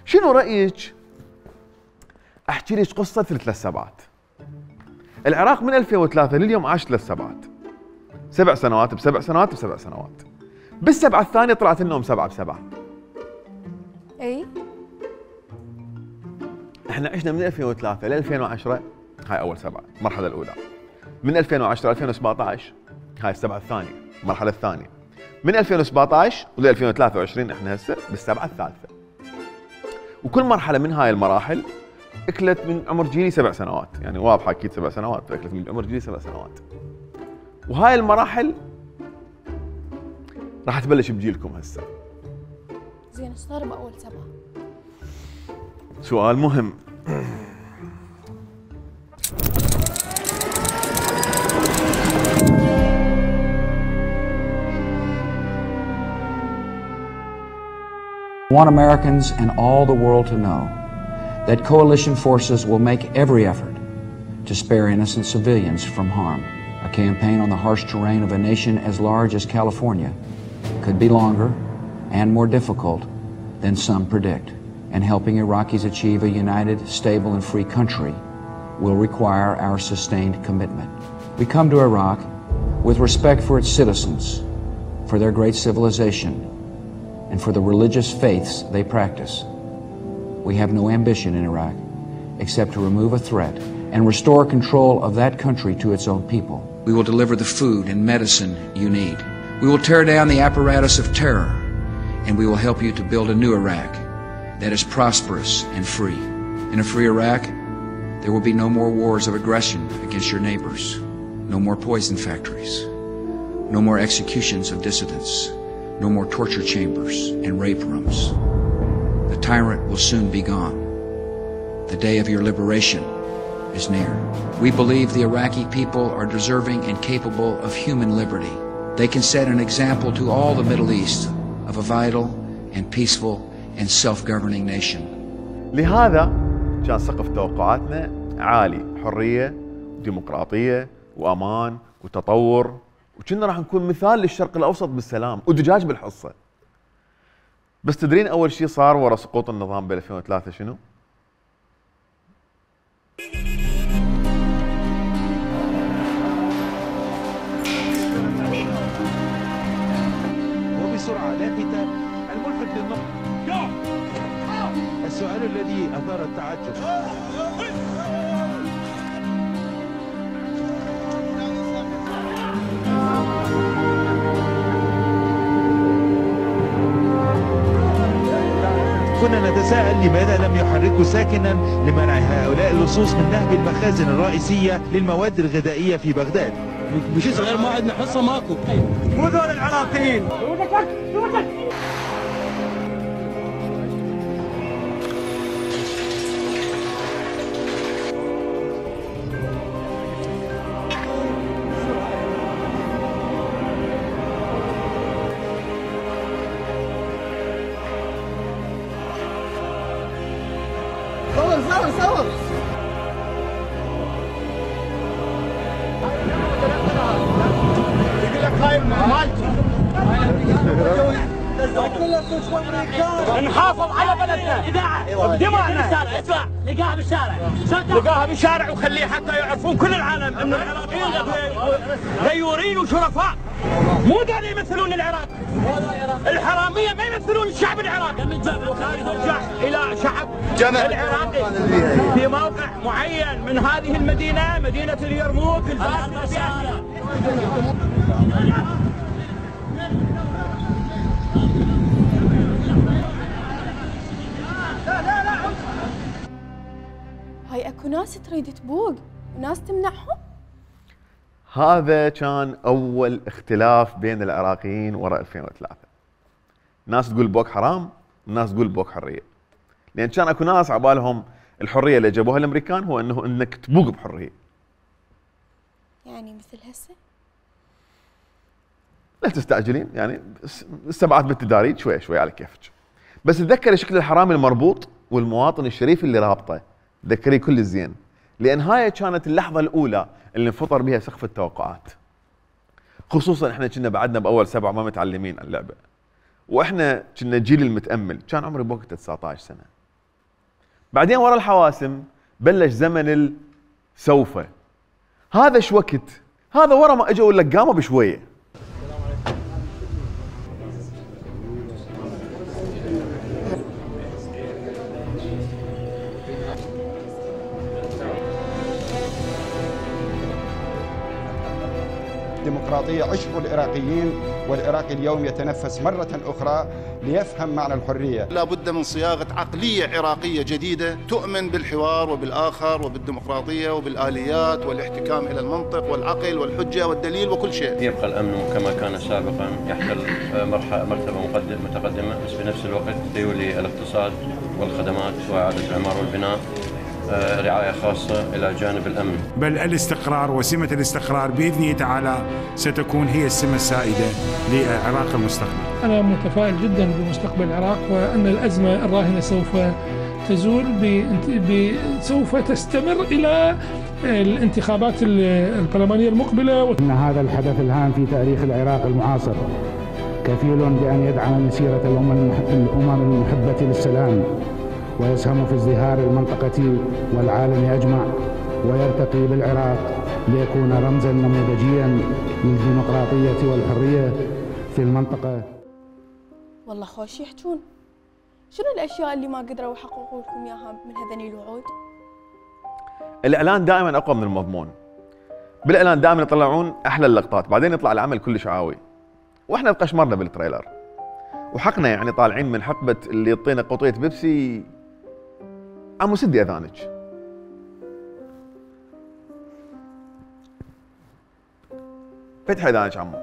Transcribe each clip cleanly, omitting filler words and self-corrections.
شنو رايك احكي لك قصه 3 سبعات؟ العراق من 2003 لليوم عاش 3 سبعات، 7 سنوات ب7 سنوات ب7 سنوات. بالسبعه الثانيه طلعت لهم 7 ب7. اي احنا عشنا من 2003 ل 2010، هاي اول 7 المرحله الاولى. من 2010 ل 2017 هاي السبعه الثانيه المرحله الثانيه. من 2017 ل 2023 احنا هسه بالسبعه الثالثه. وكل مرحله من هاي المراحل اكلت من عمر جيلي 7 سنوات، يعني واضحه اكيد 7 سنوات، فاكلت من عمر جيلي 7 سنوات. وهاي المراحل راح تبلش بجيلكم هسه. زين ايش صار باول 7؟ سؤال مهم. I want Americans and all the world to know that coalition forces will make every effort to spare innocent civilians from harm. A campaign on the harsh terrain of a nation as large as California could be longer and more difficult than some predict, and helping Iraqis achieve a united, stable, and free country will require our sustained commitment. We come to Iraq with respect for its citizens, for their great civilization, and for the religious faiths they practice. We have no ambition in Iraq except to remove a threat and restore control of that country to its own people. We will deliver the food and medicine you need. We will tear down the apparatus of terror, and we will help you to build a new Iraq that is prosperous and free. In a free Iraq, there will be no more wars of aggression against your neighbors, no more poison factories, no more executions of dissidents, no more torture chambers and rape rooms. The tyrant will soon be gone. The day of your liberation is near. We believe the Iraqi people are deserving and capable of human liberty. They can set an example to all the Middle East of a vital and peaceful and self-governing nation. لهذا كان سقف توقعاتنا عالي، حرية وديمقراطية وأمان وتطور، وكنا راح نكون مثال للشرق الأوسط بالسلام ودجاج بالحصة. بس تدرين أول شيء صار ورا سقوط النظام ب 2003 شنو؟ وبسرعة لافتة الملفت للنظر. السؤال الذي أثار التعجب. كنا نتساءل لماذا لم يحركوا ساكنا لمنع هؤلاء اللصوص من نهب المخازن الرئيسية للمواد الغذائية في بغداد. بشي صغير ما عندنا حصة ماكو. مو ذول العراقيين. صور يقول لك هاي مالتي نحافظ على بلدنا اذاعه بدماءنا. اسمع لقاها بالشارع، لقاها بالشارع وخليه حتى يعرفون كل العالم ان العراقيين غيورين وشرفاء. مو ذول يمثلون العراق، الحراميه ما يمثلون الشعب العراقي. نرجع الى شعب العراقي في موقع معين من هذه المدينه، مدينه اليرموك الفاسده. هاي اكو ناس تريد تبوق وناس تمنعهم. هذا كان أول اختلاف بين العراقيين وراء 2003. ناس تقول بوك حرام وناس تقول بوك حرية، لأن كان أكو ناس عبالهم الحرية اللي جابوها الأمريكان هو إنك تبوق بحرية. يعني مثل هسه؟ لا تستعجلين، يعني السبعات بالتداريج شوي شوي على كيفك. بس تذكري شكل الحرامي المربوط والمواطن الشريف اللي رابطه، تذكري كل الزين، لأن هاي كانت اللحظة الأولى اللي انفطر بها سقف التوقعات. خصوصا احنا كنا بعدنا بأول 7 ما متعلمين على اللعبة، واحنا كنا الجيل المتأمل. كان عمري بوقتها 19 سنة، بعدين ورا الحواسم بلش زمن السوف. هذا شو وقت؟ هذا ورا ما اجوا اللقامه بشويه. الديمقراطية عشقوا العراقيين، والعراقي اليوم يتنفس مرة أخرى ليفهم معنى الحرية. لا بد من صياغة عقلية عراقية جديدة تؤمن بالحوار وبالآخر وبالديمقراطية وبالآليات والاحتكام إلى المنطق والعقل والحجة والدليل وكل شيء. يبقى الأمن كما كان سابقا يحتل مرتبة متقدمة، بس بنفس الوقت يولي الاقتصاد والخدمات وإعادة الإعمار والبناء رعاية خاصة إلى جانب الأمن. بل الاستقرار وسمة الاستقرار بإذنه تعالى ستكون هي السمة السائدة لعراق المستقبل. أنا متفائل جدا بمستقبل العراق، وأن الأزمة الراهنة سوف تزول سوف تستمر إلى الانتخابات البرلمانية المقبلة. إن هذا الحدث الهام في تاريخ العراق المعاصر كفيل بأن يدعم مسيرة الأمم المحبة للسلام، ويسهم في ازدهار المنطقة والعالم أجمع، ويرتقي بالعراق ليكون رمزاً نموذجياً للديمقراطية والحرية في المنطقة. والله خوش يحجون. شنو الأشياء اللي ما قدروا يحققوا لكم إياها من هذني الوعود؟ الإعلان دائماً أقوى من المضمون. بالإعلان دائماً يطلعون أحلى اللقطات، بعدين يطلع العمل كلش عاوي. وإحنا قشمرنا بالتريلر. وحقنا يعني طالعين من حقبة اللي يعطينا قطوية بيبسي. عمو سدي اذانك. فتح اذانك عمو.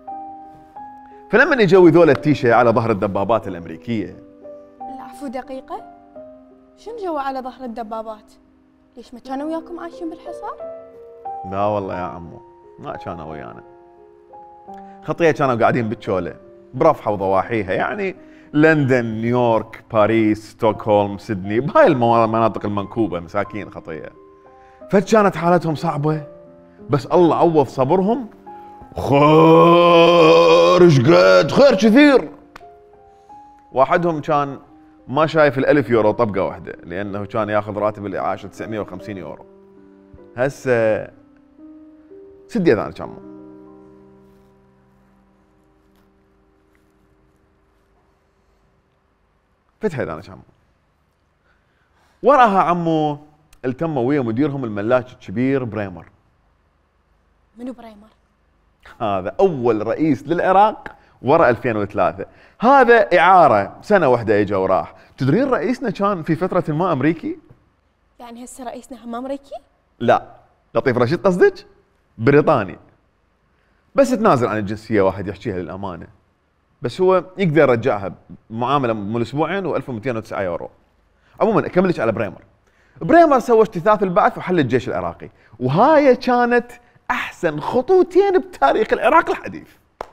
فلما اجوا ذول التيشه على ظهر الدبابات الامريكيه. العفو دقيقه. شنو جوا على ظهر الدبابات؟ ليش ما كانوا وياكم عايشين بالحصار؟ لا والله يا عمو ما كانوا ويانا. خطيه كانوا قاعدين بالشوله برفحه وضواحيها، يعني لندن، نيويورك، باريس، ستوكهولم، سيدني، بهاي المناطق المنكوبة مساكين خطية. فكانت حالتهم صعبة، بس الله عوض صبرهم. خير قد خير كثير. واحدهم كان ما شايف ال1000 يورو طبقة واحدة، لأنه كان ياخذ راتب الإعاشة 950 يورو. هسه سدي اذانك عمو. فتح اذانك عمو. وراها عمو التموا ويا مديرهم الملاك الكبير بريمر. منو بريمر؟ هذا اول رئيس للعراق ورا 2003. هذا اعاره سنه واحده اجى وراح. تدرين رئيسنا كان في فتره ما امريكي؟ يعني هسه رئيسنا هم امريكي؟ لا، لطيف رشيد قصدك؟ بريطاني. بس تنازل عن الجنسيه واحد يحكيها للامانه. بس هو يقدر يرجعها بمعامله من اسبوعين و1209 يورو. عموما اكملك على بريمر. بريمر سوى اجتثاث البعث وحل الجيش العراقي، وهاي كانت احسن خطوتين بتاريخ العراق الحديث.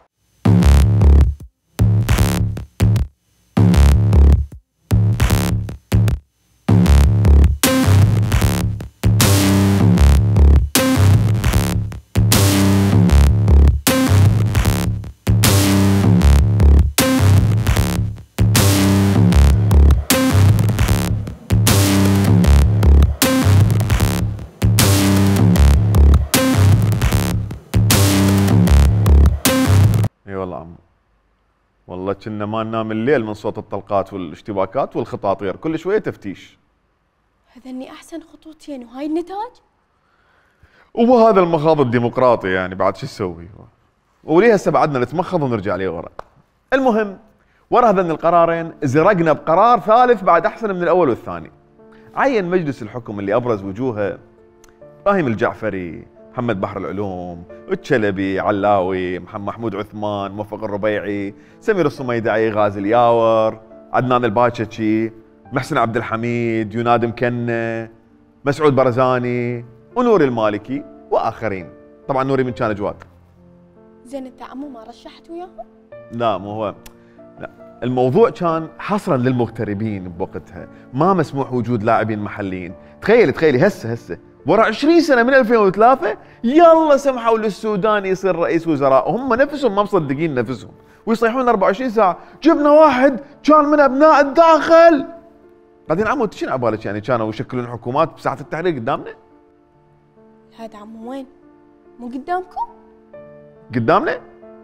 والله كنا ما ننام الليل من صوت الطلقات والاشتباكات والخطاطير، كل شويه تفتيش. هذني احسن خطوتين وهاي النتاج؟ وهذا المخاض الديمقراطي يعني بعد شو تسوي؟ وليه هسه بعدنا نتمخض ونرجع ليه ورا. المهم ورا هذين القرارين زرقنا بقرار ثالث بعد احسن من الاول والثاني. عين مجلس الحكم اللي ابرز وجوهه ابراهيم الجعفري، محمد بحر العلوم، الشلبي، علاوي، محمود عثمان، موفق الربيعي، سمير الصميدعي، غازي الياور، عدنان الباكشي، محسن عبد الحميد، يناد مكنه، مسعود برزاني، ونوري المالكي واخرين. طبعا نوري من كان اجواد. زين انت عمو ما رشحت وياهم؟ لا مو هو، لا الموضوع كان حصرا للمغتربين بوقتها، ما مسموح وجود لاعبين محليين. تخيلي هسه ورا 20 سنه من 2003 يلا سمحوا للسوداني يصير رئيس وزراء، وهم نفسهم ما مصدقين نفسهم، ويصيحون 24 ساعه جبنا واحد كان من ابناء الداخل. بعدين عمو انت شنو عبالك يعني كانوا يشكلون حكومات بساعه التحرير قدامنا؟ هذا عمو وين؟ مو قدامكم؟ قدامنا؟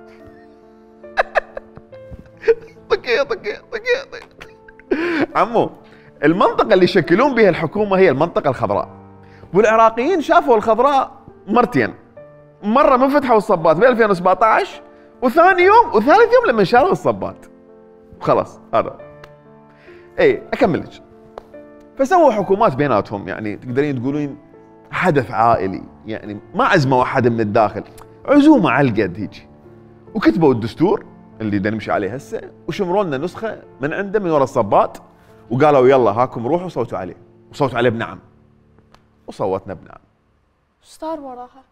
طقي عمو المنطقة اللي يشكلون بها الحكومة هي المنطقة الخضراء، والعراقيين شافوا الخضراء مرتين، مرة من فتحوا الصبات ب 2017 وثاني يوم وثالث يوم لما شالوا الصبات. خلاص هذا. اي اكمل لك. فسووا حكومات بيناتهم، يعني تقدرين تقولين حدث عائلي، يعني ما عزموا احد من الداخل، عزومة على القد هيجي. وكتبوا الدستور اللي بدنا نمشي عليه هسه، وشمروا لنا نسخة من عنده من ورا الصبات، وقالوا يلا هاكم روحوا صوتوا عليه، وصوتوا عليه بنعم. وصوتنا بنعم. ايش صار وراها؟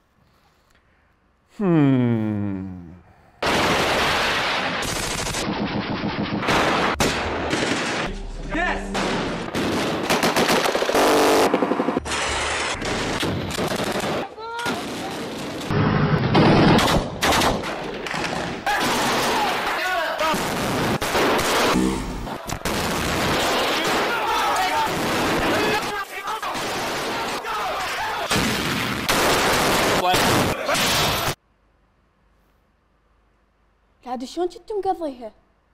عاد شلون كنتوا مقضيها؟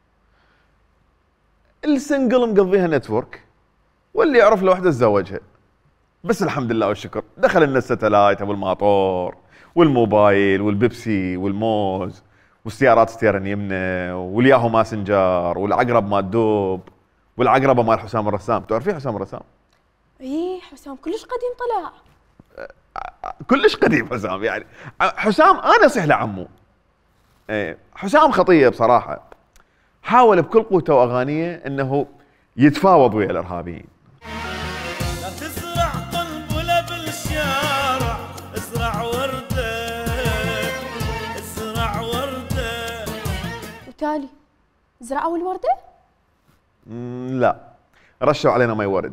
السنجل مقضيها نتورك، واللي يعرف له وحده تزوجها. بس الحمد لله والشكر دخل لنا الستلايت ابو الماطور والموبايل والبيبسي والموز والسيارات ستيرن يمنا والياهو ماسنجر والعقرب مال الدوب والعقربه مال حسام الرسام. تعرفين حسام الرسام؟ ايه حسام كلش قديم طلع. كلش قديم حسام، يعني حسام انا اصيح لعمو. حسام خطيه بصراحه، حاول بكل قوته واغانيه انه يتفاوض ويا الارهابيين. لا تزرع قنبله بالشارع، ازرع ورده، ازرع ورده. وتالي زرعوا الورده؟ لا، رشوا علينا مي ورد.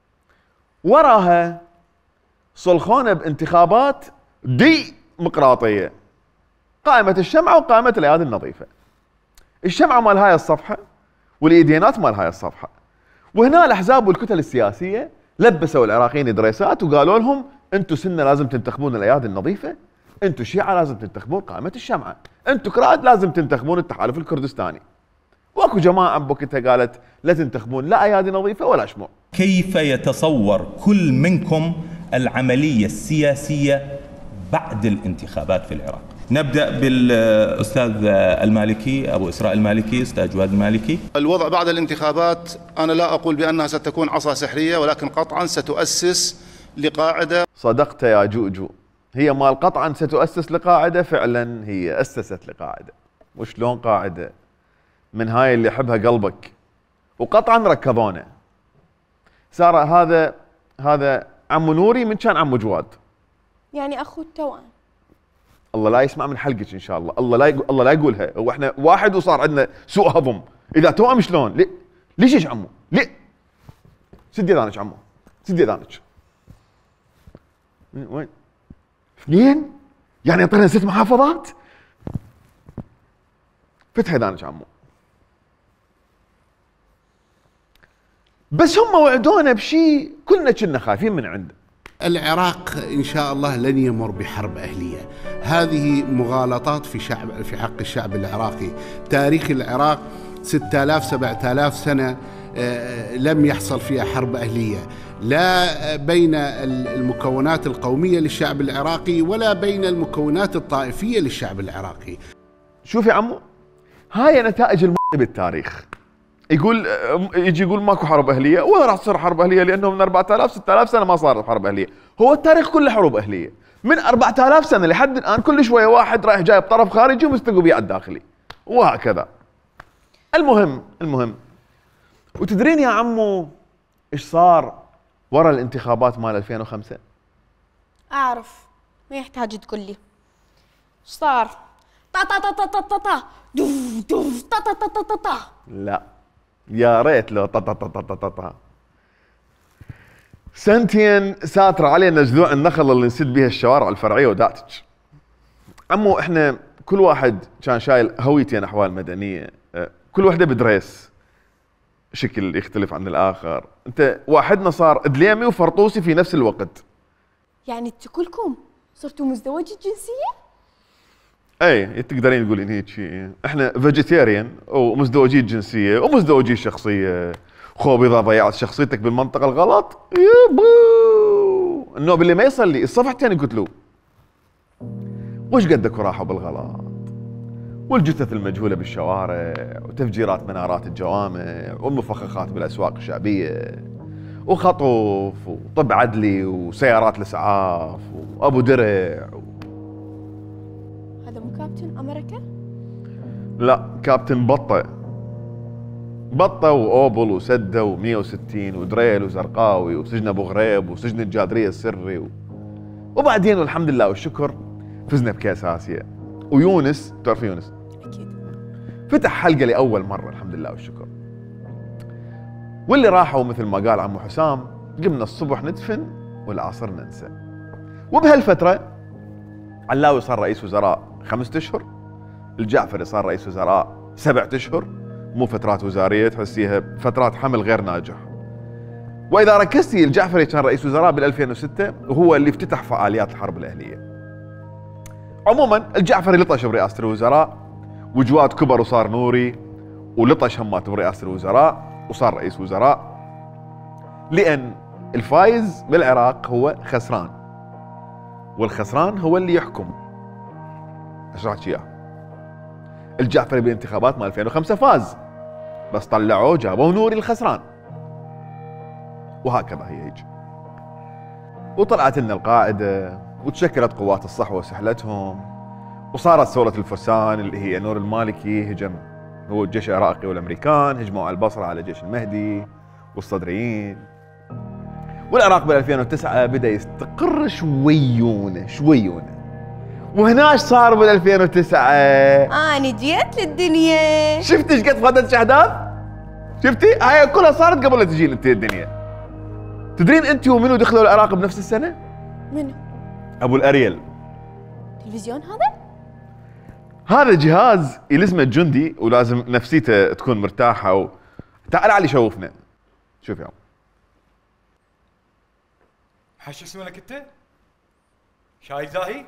وراها صلخونا بانتخابات ديمقراطيه، قائمة الشمعة وقائمة الأيادي النظيفة. الشمعة مال هاي الصفحة والإيدينات مال هاي الصفحة. وهنا الأحزاب والكتل السياسية لبسوا العراقيين دريسات وقالوا لهم أنتم سنة لازم تنتخبون الأيادي النظيفة، أنتم شيعة لازم تنتخبون قائمة الشمعة، أنتم كراد لازم تنتخبون التحالف الكردستاني. واكو جماعة بوقتها قالت لا تنتخبون لا أيادي نظيفة ولا شموع. كيف يتصور كل منكم العملية السياسية بعد الانتخابات في العراق؟ نبدأ بالأستاذ المالكي، أبو إسراء المالكي، أستاذ جواد المالكي. الوضع بعد الانتخابات أنا لا أقول بأنها ستكون عصا سحرية، ولكن قطعا ستؤسس لقاعدة. صدقت يا جوجو، هي مال قطعا ستؤسس لقاعدة، فعلا هي أسست لقاعدة. وشلون قاعدة؟ من هاي اللي يحبها قلبك. وقطعا ركضونا. سارة هذا عمو نوري من كان عمو جواد. يعني أخو التوأم. الله لا يسمع من حلقك ان شاء الله، الله لا يقولها، هو احنا واحد وصار عندنا سوء هضم، اذا توأم شلون؟ ليش ايش عمو؟ ليه؟ سدي اذانك عمو، سدي اذانك. وين؟ اثنين؟ يعني يعطينا 6 محافظات؟ فتح اذانك عمو. بس هم وعدونا بشيء كلنا كنا خايفين من عنده. العراق إن شاء الله لن يمر بحرب أهلية. هذه مغالطات في حق الشعب العراقي. تاريخ العراق 6000 7000 سنة لم يحصل فيها حرب أهلية، لا بين المكونات القومية للشعب العراقي ولا بين المكونات الطائفية للشعب العراقي. شوف يا عمو، هاي نتائج بالتاريخ. يجي يقول ماكو حرب اهليه، ولا راح تصير حرب اهليه لانه من 4000 6000 سنه ما صارت حرب اهليه، هو التاريخ كله حروب اهليه، من 4000 سنه لحد الان كل شويه واحد رايح جايب طرف خارجي ومستقوا بيه على الداخلي، وهكذا. المهم وتدرين يا عمو ايش صار ورا الانتخابات مال 2005؟ اعرف، ما يحتاج تقول لي. ايش صار؟ طا طا طا طا طا طا دوف دوف طا طا طا طا طا. لا يا ريت لو طا طا طا طا طا طا. سنتين ساتر علينا جذوع النخل اللي نسد بيها الشوارع الفرعيه وداتج. عمو احنا كل واحد كان شايل هويتين احوال مدنيه، كل وحده بدريس. شكل يختلف عن الاخر. انت واحدنا صار ادليمي وفرطوسي في نفس الوقت. يعني انتوا كلكم صرتوا مزدوجي الجنسيه؟ اي تقدرين تقولين هيك شيء. احنا فيجيتيريان ومزدوجي الجنسيه ومزدوجي الشخصيه. خوب اذا ضيعت شخصيتك بالمنطقه الغلط يبو النوب اللي ما يصلي الصفحتين يقتلوه. وش قدك راحوا بالغلط، والجثث المجهوله بالشوارع، وتفجيرات منارات الجوامع، والمفخخات بالاسواق الشعبيه، وخطف وطب عدلي وسيارات الاسعاف وابو درع هذا مو كابتن امريكا؟ لا، كابتن بطه واوبل وسده و160 ودريل وزرقاوي وسجن ابو غريب وسجن الجادريه السري وبعدين والحمد لله والشكر فزنا بكاس اسيا. ويونس، تعرف يونس؟ اكيد. فتح حلقه لاول مره الحمد لله والشكر. واللي راحوا مثل ما قال عمو حسام قمنا الصبح ندفن والعصر ننسى. وبهالفتره علاوي صار رئيس وزراء 5 اشهر، الجعفري صار رئيس وزراء 7 اشهر، مو فترات وزاريه تحسيها فترات حمل غير ناجح. واذا ركزتي الجعفري كان رئيس وزراء بال 2006 وهو اللي افتتح فعاليات الحرب الاهليه. عموما الجعفري لطش برئاسه الوزراء، وجواد كبر وصار نوري، ولطش همات برئاسه الوزراء وصار رئيس وزراء، لان الفايز بالعراق هو خسران، والخسران هو اللي يحكم. اشرح لك اياه. الجعفري بالانتخابات مال 2005 فاز، بس طلعوه جابوه نوري الخسران، وهكذا هي هيك. وطلعت لنا القاعده وتشكلت قوات الصحوه وسحلتهم، وصارت ثوره الفرسان اللي هي نور المالكي هجم هو الجيش العراقي والامريكان هجموا على البصره على جيش المهدي والصدريين. والعراق بال 2009 بدا يستقر شويونه شويونه. وهناش صار بال 2009 انا جيت للدنيا. شفتي ايش قد فاتت احداث؟ شفتي؟ هاي كلها صارت قبل لا تجين انت الدنيا. تدرين انت ومنو دخلوا العراق بنفس السنه؟ منو؟ ابو الاريل. تلفزيون هذا؟ هذا جهاز يلزمه الجندي ولازم نفسيته تكون مرتاحه تعال علي شوفنا. شوف يا عم. شو اسمك انت؟ شاي زاهي؟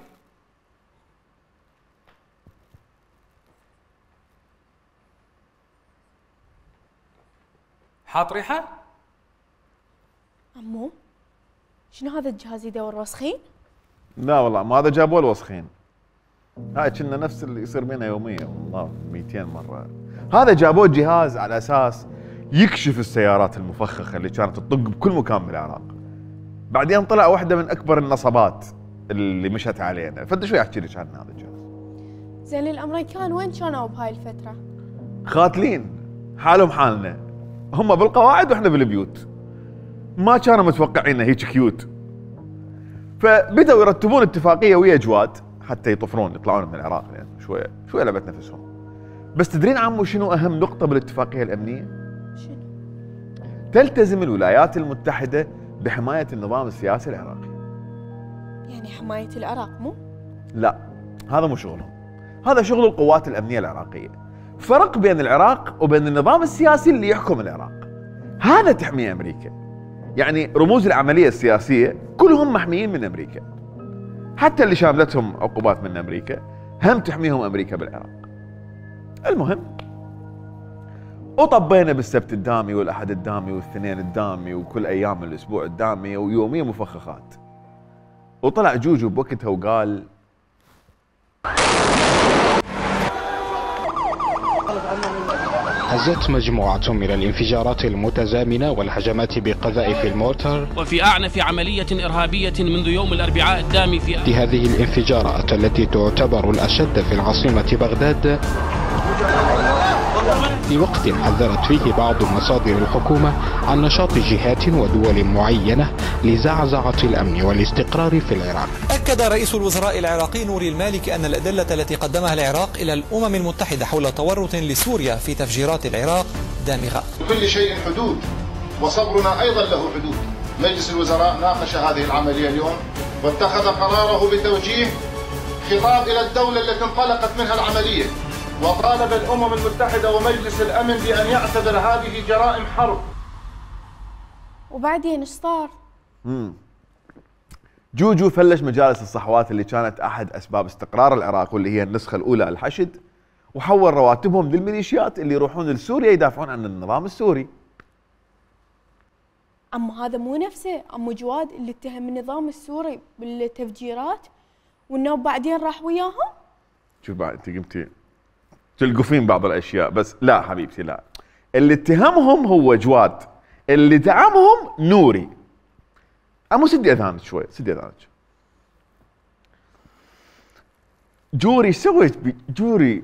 حاط ريحه؟ عمو شنو هذا الجهاز يدور وسخين؟ لا والله ما هذا جابوه الوسخين. هاي كنا نفس اللي يصير بينا يوميا والله 200 مره. هذا جابوه جهاز على اساس يكشف السيارات المفخخه اللي كانت تطق بكل مكان بالعراق. بعدين طلع واحده من اكبر النصبات اللي مشت علينا، فد شوي احكي لك عن هذا الجهاز. زين الامريكان وين كانوا بهاي الفتره؟ خاتلين حالهم حالنا، هم بالقواعد واحنا بالبيوت. ما كانوا متوقعين هيك كيوت. فبدأوا يرتبون اتفاقيه ويا جواد حتى يطفرون يطلعون من العراق، يعني شوي لعبت نفسهم. بس تدرين عمو شنو اهم نقطه بالاتفاقيه الامنيه؟ شنو؟ تلتزم الولايات المتحده بحمايه النظام السياسي العراقي. يعني حمايه العراق مو؟ لا، هذا مو شغلهم، هذا شغل القوات الامنيه العراقيه. فرق بين العراق وبين النظام السياسي اللي يحكم العراق. هذا تحميه امريكا. يعني رموز العمليه السياسيه كلهم محميين من امريكا. حتى اللي شاملتهم عقوبات من امريكا هم تحميهم امريكا بالعراق. المهم وطبينا بالسبت الدامي والاحد الدامي والاثنين الدامي وكل ايام الاسبوع الدامي ويوميا مفخخات. وطلع جوجو بوقتها وقال هزت مجموعة من الانفجارات المتزامنة والهجمات بقذائف المورتر وفي أعنف عملية إرهابية منذ يوم الأربعاء الدامي في هذه الانفجارات التي تعتبر الأشد في العاصمة بغداد، في وقت حذرت فيه بعض مصادر الحكومة عن نشاط جهات ودول معينة لزعزعة الأمن والاستقرار في العراق. أكد رئيس الوزراء العراقي نوري المالكي أن الأدلة التي قدمها العراق إلى الأمم المتحدة حول تورط لسوريا في تفجيرات العراق دامغة. لكل شيء حدود وصبرنا أيضا له حدود. مجلس الوزراء ناقش هذه العملية اليوم واتخذ قراره بتوجيه خطاب إلى الدولة التي انطلقت منها العملية وطالب الأمم المتحدة ومجلس الأمن بأن يعتبر هذه جرائم حرب. وبعدين ايش صار؟ جوجو فلش مجالس الصحوات اللي كانت أحد أسباب استقرار العراق واللي هي النسخة الأولى الحشد، وحول رواتبهم للميليشيات اللي يروحون لسوريا يدافعون عن النظام السوري. أما هذا مو نفسه أما جواد اللي اتهم النظام السوري بالتفجيرات وإنه بعدين راح وياهم؟ شوف بعد أنت قمتي تلقفين بعض الأشياء، بس لا حبيبتي لا، اللي اتهمهم هو جواد، اللي دعمهم نوري. أمو سدي أذانك شوي، سدي أذانك. جوري سويت جوري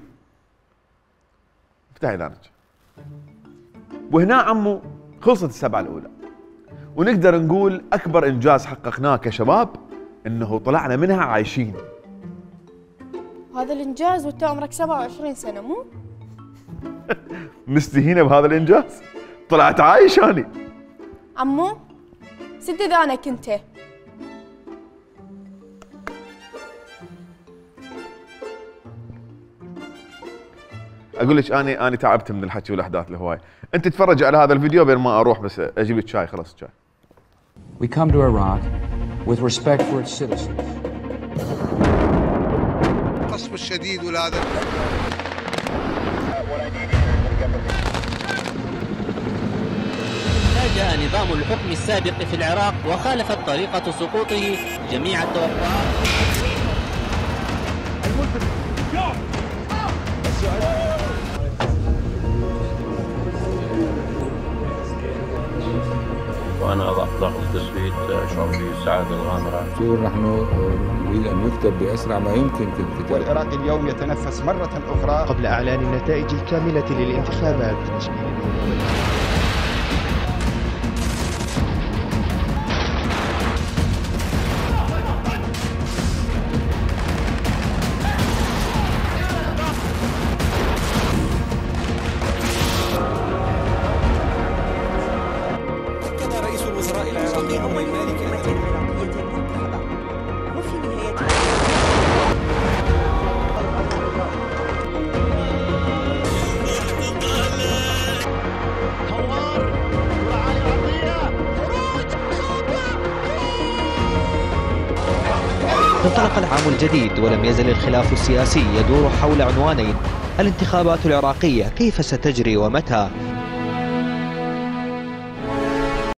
افتحي أذانك. وهنا عمو خلصت السبعة الأولى، ونقدر نقول أكبر إنجاز حققناه كشباب إنه طلعنا منها عايشين. هذا الإنجاز وأنت عمرك 27 سنة مو؟ مستهينة بهذا الإنجاز؟ طلعت عايش أني. عمو سد اذانك انت. اقول لك اني تعبت من الحكي والاحداث الهوايه. انت تتفرج على هذا الفيديو بين ما اروح بس اجيب لك شاي. خلاص شاي. We come to Iraq with respect for its citizens. القصف الشديد والهذا جاء نظام الحكم السابق في العراق وخالفت طريقة سقوطه جميع التوقعات. وأنا أضع ضغط التسويت أشعر بالسعادة الغامرة. نحن نريد أن نكتب بأسرع ما يمكن في الكتاب. والعراق اليوم يتنفس مرة أخرى قبل إعلان النتائج الكاملة للانتخابات. انطلق العام الجديد ولم يزل الخلاف السياسي يدور حول عنوانين: الانتخابات العراقية كيف ستجري ومتى؟